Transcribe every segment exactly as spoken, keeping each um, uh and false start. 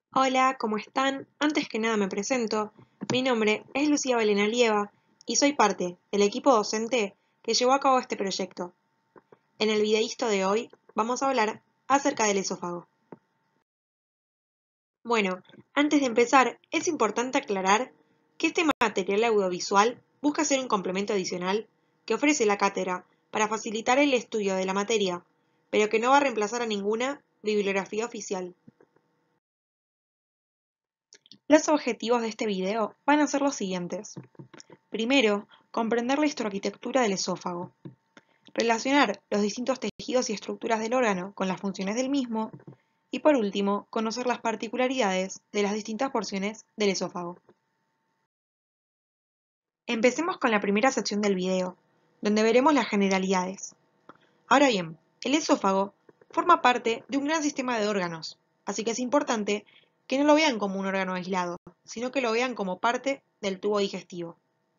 Hola, ¿cómo están? Antes que nada me presento. Mi nombre es Lucía Belén Alieva y soy parte del equipo docente que llevó a cabo este proyecto. En el videísto de hoy vamos a hablar acerca del esófago. Bueno, antes de empezar, es importante aclarar que este material audiovisual busca ser un complemento adicional que ofrece la cátedra para facilitar el estudio de la materia, pero que no va a reemplazar a ninguna bibliografía oficial. Los objetivos de este video van a ser los siguientes. Primero, comprender la histoarquitectura del esófago. Relacionar los distintos tejidos y estructuras del órgano con las funciones del mismo. Y por último, conocer las particularidades de las distintas porciones del esófago. Empecemos con la primera sección del video, donde veremos las generalidades. Ahora bien, el esófago forma parte de un gran sistema de órganos, así que es importante que no lo vean como un órgano aislado, sino que lo vean como parte del tubo digestivo.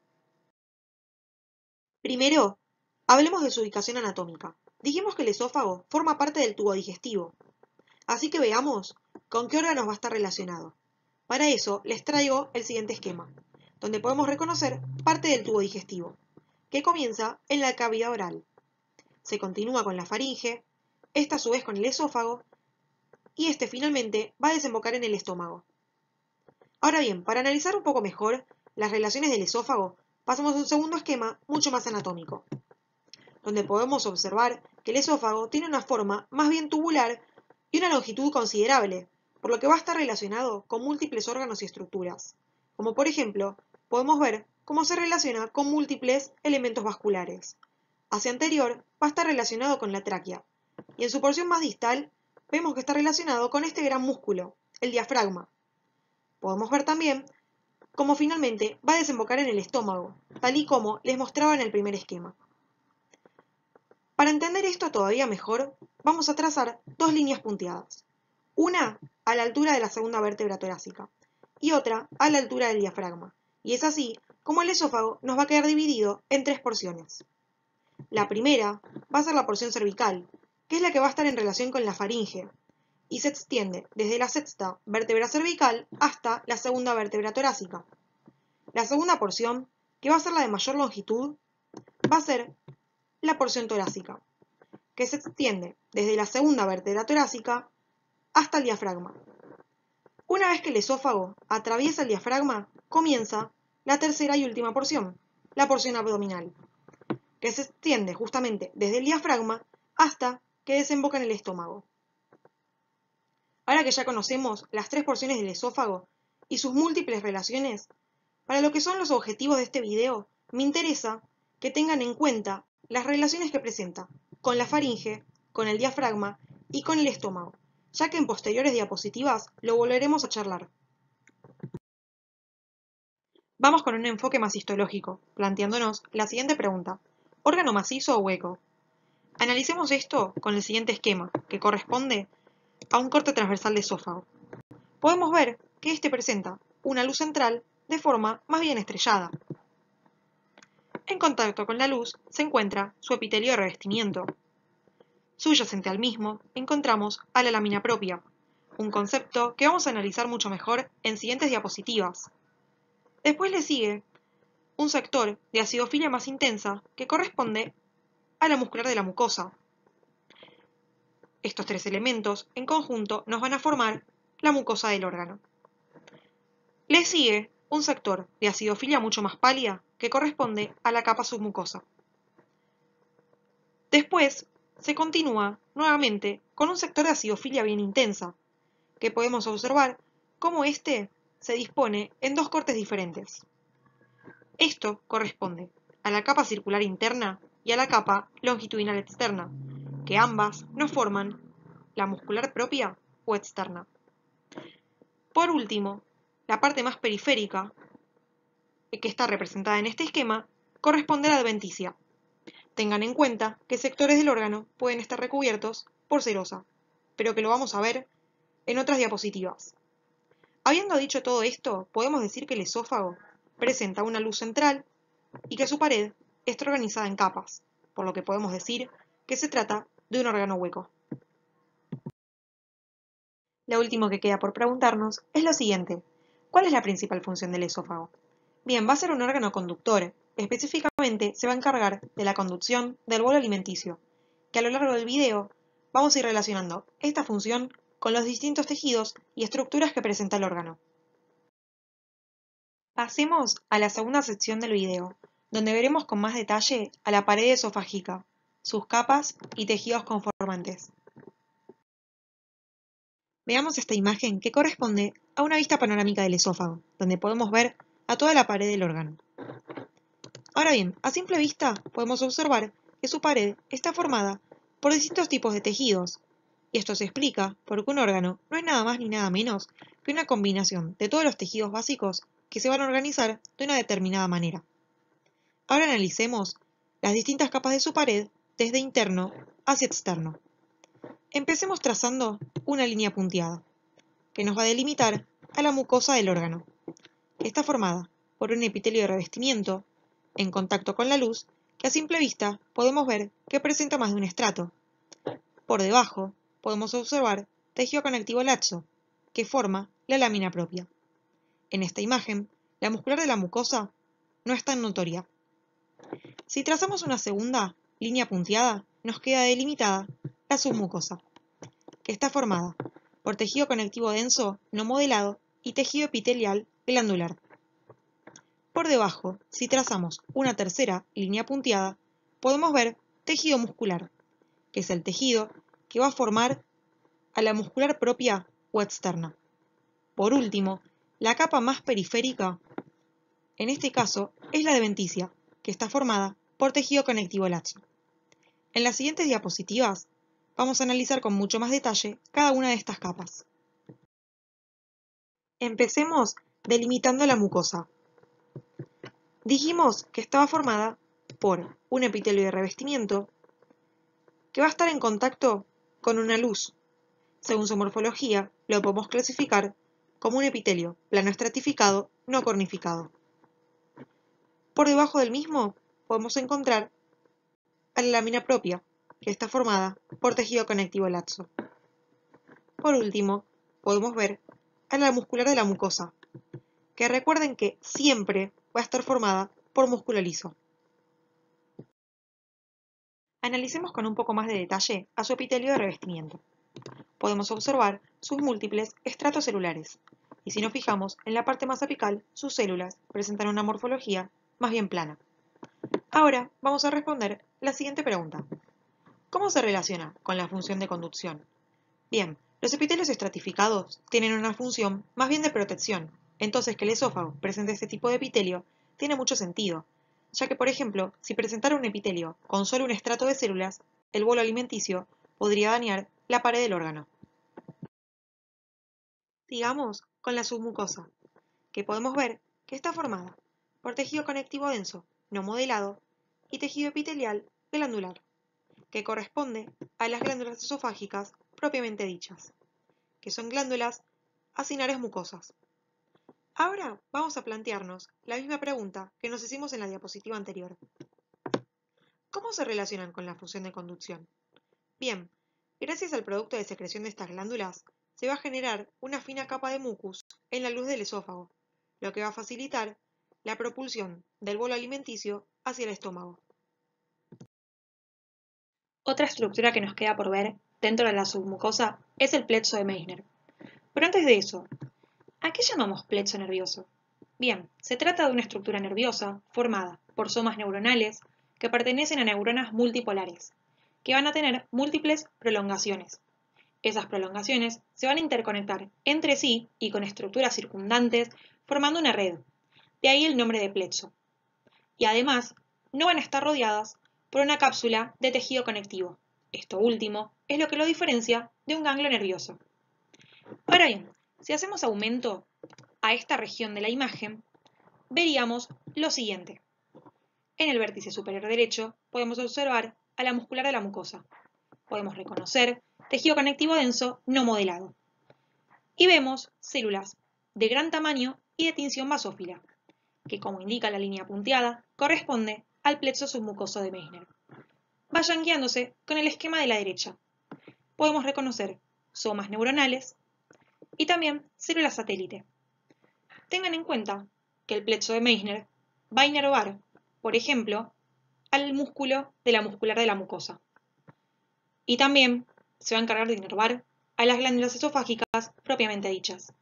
Primero, hablemos de su ubicación anatómica. Dijimos que el esófago forma parte del tubo digestivo, así que veamos con qué órganos va a estar relacionado. Para eso les traigo el siguiente esquema, donde podemos reconocer parte del tubo digestivo, que comienza en la cavidad oral. Se continúa con la faringe, esta a su vez con el esófago, y este finalmente va a desembocar en el estómago. Ahora bien, para analizar un poco mejor las relaciones del esófago, pasamos a un segundo esquema mucho más anatómico, donde podemos observar que el esófago tiene una forma más bien tubular y una longitud considerable, por lo que va a estar relacionado con múltiples órganos y estructuras, como por ejemplo, podemos ver cómo se relaciona con múltiples elementos vasculares. Hacia anterior va a estar relacionado con la tráquea, y en su porción más distal vemos que está relacionado con este gran músculo, el diafragma. Podemos ver también cómo finalmente va a desembocar en el estómago, tal y como les mostraba en el primer esquema. Para entender esto todavía mejor, vamos a trazar dos líneas punteadas. Una a la altura de la segunda vértebra torácica y otra a la altura del diafragma. Y es así como el esófago nos va a quedar dividido en tres porciones. La primera va a ser la porción cervical, que es la que va a estar en relación con la faringe, y se extiende desde la sexta vértebra cervical hasta la segunda vértebra torácica. La segunda porción, que va a ser la de mayor longitud, va a ser la porción torácica, que se extiende desde la segunda vértebra torácica hasta el diafragma. Una vez que el esófago atraviesa el diafragma, comienza la tercera y última porción, la porción abdominal, que se extiende justamente desde el diafragma hasta que desemboca en el estómago. Ahora que ya conocemos las tres porciones del esófago y sus múltiples relaciones, para lo que son los objetivos de este video, me interesa que tengan en cuenta las relaciones que presenta con la faringe, con el diafragma y con el estómago, ya que en posteriores diapositivas lo volveremos a charlar. Vamos con un enfoque más histológico, planteándonos la siguiente pregunta: ¿órgano macizo o hueco? Analicemos esto con el siguiente esquema, que corresponde a un corte transversal de esófago. Podemos ver que este presenta una luz central de forma más bien estrellada. En contacto con la luz se encuentra su epitelio de revestimiento. Subyacente al mismo encontramos a la lámina propia, un concepto que vamos a analizar mucho mejor en siguientes diapositivas. Después le sigue un sector de acidofilia más intensa que corresponde a la muscular de la mucosa. Estos tres elementos en conjunto nos van a formar la mucosa del órgano. Le sigue un sector de acidofilia mucho más pálida que corresponde a la capa submucosa. Después se continúa nuevamente con un sector de acidofilia bien intensa, que podemos observar cómo éste se dispone en dos cortes diferentes. Esto corresponde a la capa circular interna y a la capa longitudinal externa, que ambas nos forman la muscular propia o externa. Por último, la parte más periférica, que está representada en este esquema, corresponde a la adventicia. Tengan en cuenta que sectores del órgano pueden estar recubiertos por serosa, pero que lo vamos a ver en otras diapositivas. Habiendo dicho todo esto, podemos decir que el esófago presenta una luz central y que su pared está organizada en capas, por lo que podemos decir que se trata de un órgano hueco. Lo último que queda por preguntarnos es lo siguiente: ¿cuál es la principal función del esófago? Bien, va a ser un órgano conductor. Específicamente se va a encargar de la conducción del bolo alimenticio, que a lo largo del video vamos a ir relacionando esta función con los distintos tejidos y estructuras que presenta el órgano. Pasemos a la segunda sección del video, donde veremos con más detalle a la pared esofágica, sus capas y tejidos conformantes. Veamos esta imagen que corresponde a una vista panorámica del esófago, donde podemos ver a toda la pared del órgano. Ahora bien, a simple vista podemos observar que su pared está formada por distintos tipos de tejidos, y esto se explica porque un órgano no es nada más ni nada menos que una combinación de todos los tejidos básicos que se van a organizar de una determinada manera. Ahora analicemos las distintas capas de su pared desde interno hacia externo. Empecemos trazando una línea punteada, que nos va a delimitar a la mucosa del órgano, que está formada por un epitelio de revestimiento en contacto con la luz, que a simple vista podemos ver que presenta más de un estrato. Por debajo podemos observar tejido conectivo laxo, que forma la lámina propia. En esta imagen, la muscular de la mucosa no es tan notoria. Si trazamos una segunda línea punteada, nos queda delimitada la submucosa, que está formada por tejido conectivo denso no modelado y tejido epitelial glandular. Por debajo, si trazamos una tercera línea punteada, podemos ver tejido muscular, que es el tejido que va a formar a la muscular propia o externa. Por último, la capa más periférica, en este caso, es la adventicia, que está formada por tejido conectivo laxo. En las siguientes diapositivas vamos a analizar con mucho más detalle cada una de estas capas. Empecemos delimitando la mucosa. Dijimos que estaba formada por un epitelio de revestimiento que va a estar en contacto con una luz. Según su morfología, lo podemos clasificar como un epitelio plano estratificado no cornificado. Por debajo del mismo podemos encontrar a la lámina propia, que está formada por tejido conectivo laxo. Por último, podemos ver a la muscular de la mucosa, que recuerden que siempre va a estar formada por músculo liso. Analicemos con un poco más de detalle a su epitelio de revestimiento. Podemos observar sus múltiples estratos celulares, y si nos fijamos en la parte más apical, sus células presentan una morfología más bien plana. Ahora vamos a responder la siguiente pregunta. ¿Cómo se relaciona con la función de conducción? Bien, los epitelios estratificados tienen una función más bien de protección, entonces que el esófago presente este tipo de epitelio tiene mucho sentido, ya que, por ejemplo, si presentara un epitelio con solo un estrato de células, el bolo alimenticio podría dañar la pared del órgano. Sigamos con la submucosa, que podemos ver que está formada por tejido conectivo denso, no modelado, y tejido epitelial glandular, que corresponde a las glándulas esofágicas propiamente dichas, que son glándulas acinares mucosas. Ahora vamos a plantearnos la misma pregunta que nos hicimos en la diapositiva anterior. ¿Cómo se relacionan con la función de conducción? Bien, gracias al producto de secreción de estas glándulas, se va a generar una fina capa de mucus en la luz del esófago, lo que va a facilitar la propulsión del bolo alimenticio hacia el estómago. Otra estructura que nos queda por ver dentro de la submucosa es el plexo de Meissner. Pero antes de eso, ¿a qué llamamos plexo nervioso? Bien, se trata de una estructura nerviosa formada por somas neuronales que pertenecen a neuronas multipolares, que van a tener múltiples prolongaciones. Esas prolongaciones se van a interconectar entre sí y con estructuras circundantes formando una red, de ahí el nombre de plexo. Y además, no van a estar rodeadas por una cápsula de tejido conectivo. Esto último es lo que lo diferencia de un ganglio nervioso. Ahora bien, si hacemos aumento a esta región de la imagen, veríamos lo siguiente. En el vértice superior derecho podemos observar a la muscular de la mucosa. Podemos reconocer tejido conectivo denso no modelado. Y vemos células de gran tamaño y de tinción basófila, que como indica la línea punteada, corresponde al plexo submucoso de Meissner. Vayan guiándose con el esquema de la derecha. Podemos reconocer somas neuronales, y también células satélite. Tengan en cuenta que el plexo de Meissner va a inervar, por ejemplo, al músculo de la muscular de la mucosa. Y también se va a encargar de inervar a las glándulas esofágicas propiamente dichas.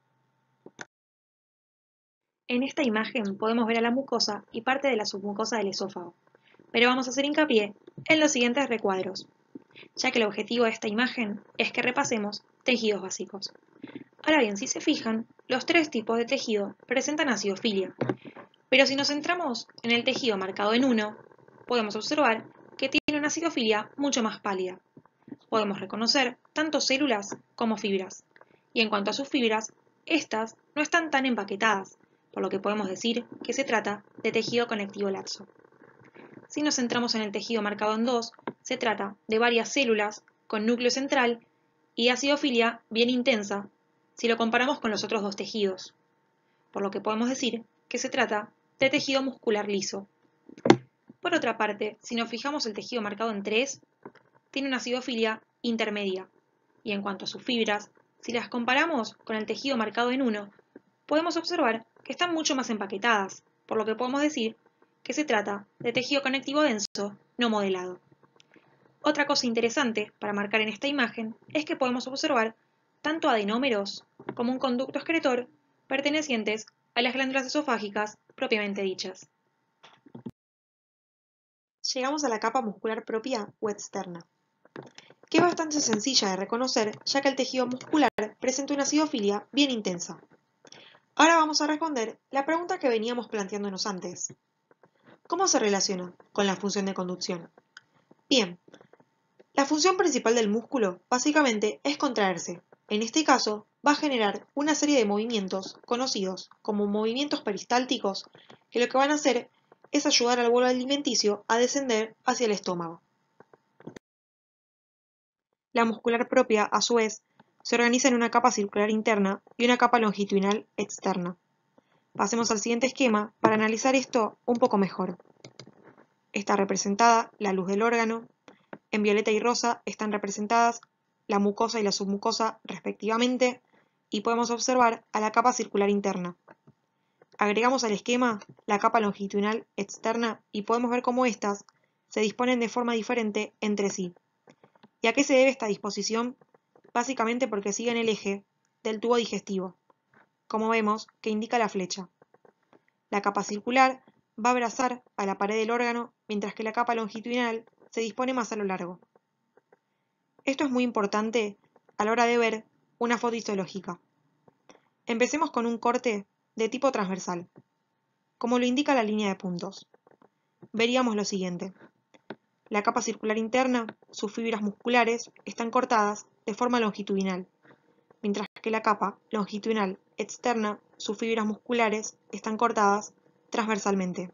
En esta imagen podemos ver a la mucosa y parte de la submucosa del esófago, pero vamos a hacer hincapié en los siguientes recuadros, ya que el objetivo de esta imagen es que repasemos tejidos básicos. Ahora bien, si se fijan, los tres tipos de tejido presentan acidofilia, pero si nos centramos en el tejido marcado en uno, podemos observar que tiene una acidofilia mucho más pálida. Podemos reconocer tanto células como fibras, y en cuanto a sus fibras, estas no están tan empaquetadas, por lo que podemos decir que se trata de tejido conectivo laxo. Si nos centramos en el tejido marcado en dos, se trata de varias células con núcleo central y acidofilia bien intensa si lo comparamos con los otros dos tejidos, por lo que podemos decir que se trata de tejido muscular liso. Por otra parte, si nos fijamos el tejido marcado en tres, tiene una acidofilia intermedia, y en cuanto a sus fibras, si las comparamos con el tejido marcado en uno, podemos observar que están mucho más empaquetadas, por lo que podemos decir que se trata de tejido conectivo denso no modelado. Otra cosa interesante para marcar en esta imagen es que podemos observar tanto adenómeros como un conducto excretor pertenecientes a las glándulas esofágicas propiamente dichas. Llegamos a la capa muscular propia o externa, que es bastante sencilla de reconocer ya que el tejido muscular presenta una acidofilia bien intensa. Ahora vamos a responder la pregunta que veníamos planteándonos antes. ¿Cómo se relaciona con la función de conducción? Bien, la función principal del músculo básicamente es contraerse. En este caso, va a generar una serie de movimientos conocidos como movimientos peristálticos que lo que van a hacer es ayudar al bolo alimenticio a descender hacia el estómago. La muscular propia, a su vez, se organiza en una capa circular interna y una capa longitudinal externa. Pasemos al siguiente esquema para analizar esto un poco mejor. Está representada la luz del órgano, en violeta y rosa están representadas la mucosa y la submucosa respectivamente, y podemos observar a la capa circular interna. Agregamos al esquema la capa longitudinal externa y podemos ver cómo éstas se disponen de forma diferente entre sí. ¿Y a qué se debe esta disposición? Básicamente porque siguen el eje del tubo digestivo, como vemos que indica la flecha. La capa circular va a abrazar a la pared del órgano, mientras que la capa longitudinal se dispone más a lo largo. Esto es muy importante a la hora de ver una foto histológica. Empecemos con un corte de tipo transversal, como lo indica la línea de puntos. Veríamos lo siguiente. La capa circular interna, sus fibras musculares, están cortadas de forma longitudinal, mientras que la capa longitudinal externa, sus fibras musculares, están cortadas transversalmente.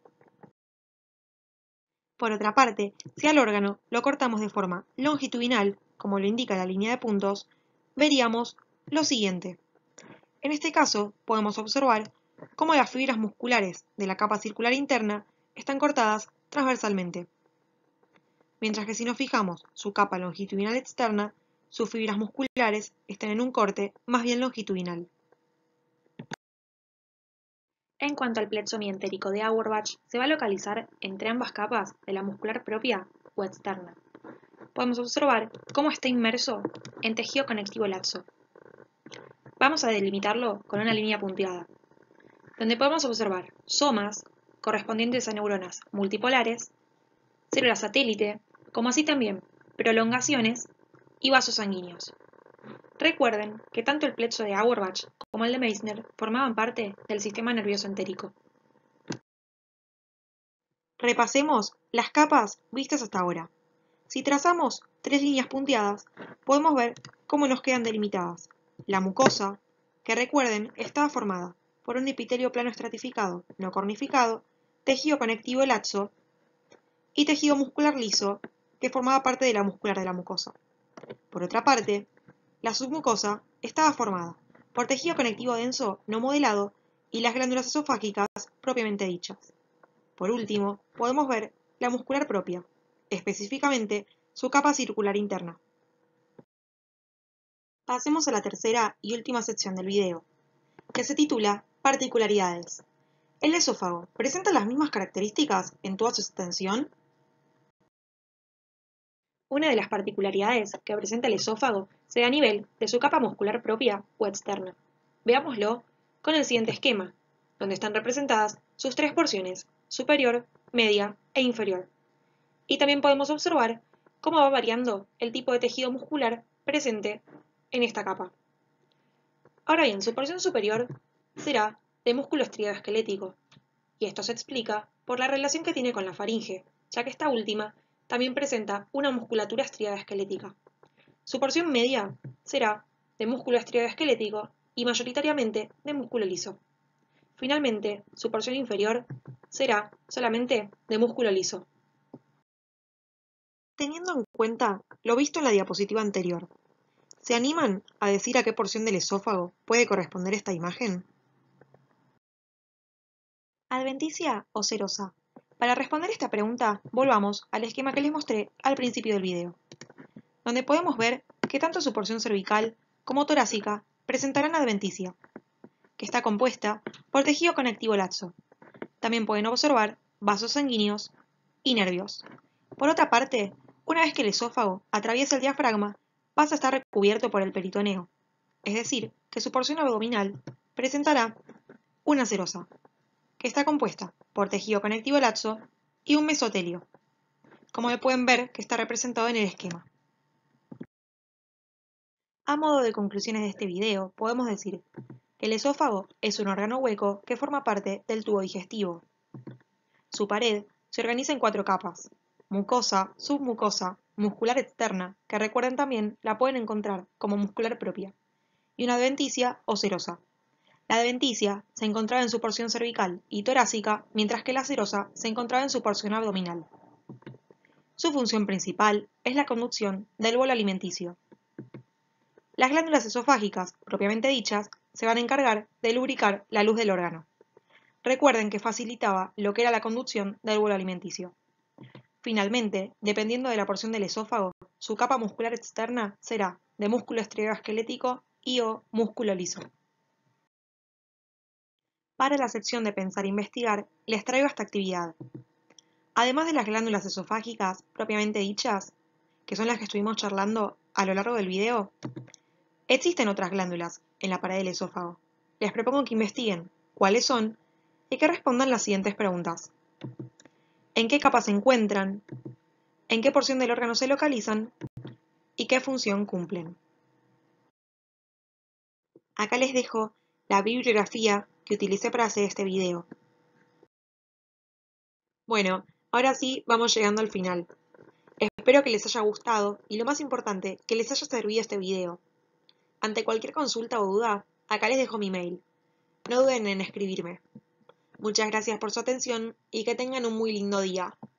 Por otra parte, si al órgano lo cortamos de forma longitudinal, como lo indica la línea de puntos, veríamos lo siguiente. En este caso, podemos observar cómo las fibras musculares de la capa circular interna están cortadas transversalmente, mientras que si nos fijamos su capa longitudinal externa, sus fibras musculares están en un corte más bien longitudinal. En cuanto al plexo mientérico de Auerbach, se va a localizar entre ambas capas de la muscular propia o externa. Podemos observar cómo está inmerso en tejido conectivo laxo. Vamos a delimitarlo con una línea punteada, donde podemos observar somas correspondientes a neuronas multipolares, células satélite, como así también prolongaciones y vasos sanguíneos. Recuerden que tanto el plexo de Auerbach como el de Meissner formaban parte del sistema nervioso entérico. Repasemos las capas vistas hasta ahora. Si trazamos tres líneas punteadas, podemos ver cómo nos quedan delimitadas. La mucosa, que recuerden, estaba formada por un epitelio plano estratificado, no cornificado, tejido conectivo laxo y tejido muscular liso, que formaba parte de la muscular de la mucosa. Por otra parte, la submucosa estaba formada por tejido conectivo denso no modelado y las glándulas esofágicas propiamente dichas. Por último, podemos ver la muscular propia, específicamente su capa circular interna. Pasemos a la tercera y última sección del video, que se titula Particularidades. ¿El esófago presenta las mismas características en toda su extensión? Una de las particularidades que presenta el esófago se da a nivel de su capa muscular propia o externa. Veámoslo con el siguiente esquema, donde están representadas sus tres porciones, superior, media e inferior. Y también podemos observar cómo va variando el tipo de tejido muscular presente en esta capa. Ahora bien, su porción superior será de músculo estriado esquelético, y esto se explica por la relación que tiene con la faringe, ya que esta última también presenta una musculatura estriada esquelética. Su porción media será de músculo estriado esquelético y mayoritariamente de músculo liso. Finalmente, su porción inferior será solamente de músculo liso. Teniendo en cuenta lo visto en la diapositiva anterior, ¿se animan a decir a qué porción del esófago puede corresponder esta imagen? ¿Adventicia o serosa? Para responder esta pregunta, volvamos al esquema que les mostré al principio del video, donde podemos ver que tanto su porción cervical como torácica presentarán adventicia, que está compuesta por tejido conectivo laxo. También pueden observar vasos sanguíneos y nervios. Por otra parte, una vez que el esófago atraviesa el diafragma, pasa a estar recubierto por el peritoneo, es decir, que su porción abdominal presentará una serosa, que está compuesta por tejido conectivo laxo y un mesotelio, como pueden ver que está representado en el esquema. A modo de conclusiones de este video, podemos decir que el esófago es un órgano hueco que forma parte del tubo digestivo. Su pared se organiza en cuatro capas: mucosa, submucosa, muscular externa, que recuerden también la pueden encontrar como muscular propia, y una adventicia o serosa. La adventicia se encontraba en su porción cervical y torácica, mientras que la serosa se encontraba en su porción abdominal. Su función principal es la conducción del bolo alimenticio. Las glándulas esofágicas, propiamente dichas, se van a encargar de lubricar la luz del órgano. Recuerden que facilitaba lo que era la conducción del bolo alimenticio. Finalmente, dependiendo de la porción del esófago, su capa muscular externa será de músculo estriado esquelético y o músculo liso. Para la sección de pensar e investigar, les traigo esta actividad. Además de las glándulas esofágicas propiamente dichas, que son las que estuvimos charlando a lo largo del video, existen otras glándulas en la pared del esófago. Les propongo que investiguen cuáles son y que respondan las siguientes preguntas. ¿En qué capa se encuentran? ¿En qué porción del órgano se localizan? ¿Y qué función cumplen? Acá les dejo la bibliografía que utilicé para hacer este video. Bueno, ahora sí vamos llegando al final. Espero que les haya gustado y, lo más importante, que les haya servido este video. Ante cualquier consulta o duda, acá les dejo mi mail. No duden en escribirme. Muchas gracias por su atención y que tengan un muy lindo día.